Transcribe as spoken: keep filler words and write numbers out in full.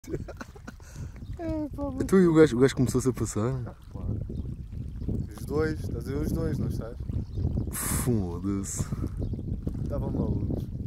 É, pá, então e o gajo, o gajo começou-se a passar? Ah, claro. Os dois, estás a ver os dois, não estás? Foda-se. Estavam malucos.